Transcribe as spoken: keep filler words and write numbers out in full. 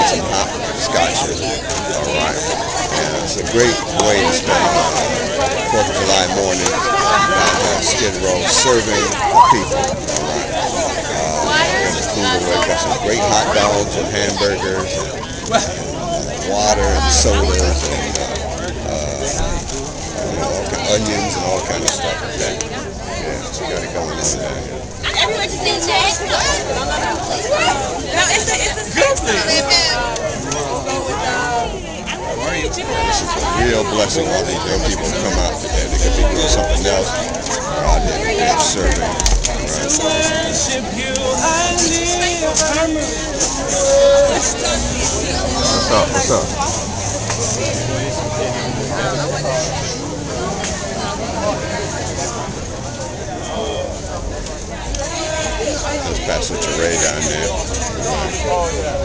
some hot scotches. All right. And it's a great way to spend fourth of July morning downtown Skid Row serving people. All right. Uh, in the cooler where got some great hot dogs and hamburgers and uh, water and sodas and uh, uh, you know, all kind, onions and all kind of stuff like that. Yeah, so you got it going on down here. Everyone's seen that. No, no, it's a, it's a good thing. This is a real blessing. All these young people come out today. They could be doing something else. They're out there today serving. What's up? What's up? There's Pastor Teray down there.